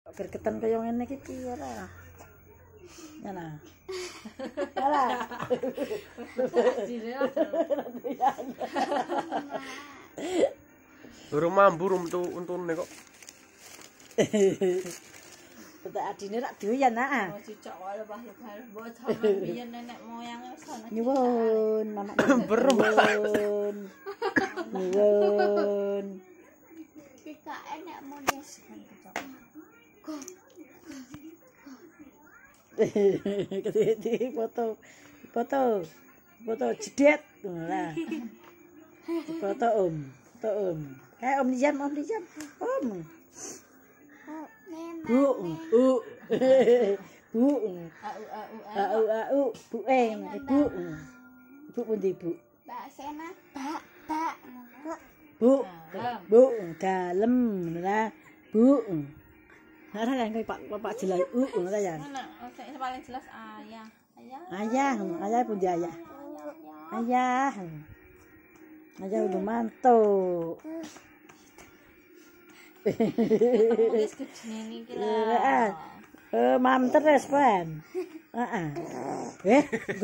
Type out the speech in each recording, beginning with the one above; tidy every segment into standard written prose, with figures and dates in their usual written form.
Gregetan kaya ngene iki piye ora? Ngene. Ora. Durung mambu untune kok. Betek adine rak doyan ah. Oh cicak wae lebah-lebah mbok jaman biyen nenek moyange wis ana. Nyuwun, Mamak. Nyuwun. Nyuwun. PKN nek model Keti foto. Foto jedet. Lah. Foto Om. Kayak Om Lijan. Om. Bu. Bu. Ibu. Ibu pundi, Bu? Mbak Sena, Mbak. Bu, dalem lah. Bu. Ora kan Pak jelas ngono ya. Sing paling jelas ayah. Ayah pundi ayah? Ayah udah mantuk. Wis gedene iki lah. Mantres pan. Heeh.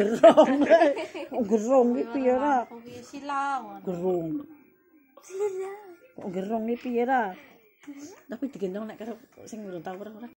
Gerong iki piye ra? Silau. Gerong iki piye ra? Tapi digendong nek karo sing urung tau ora.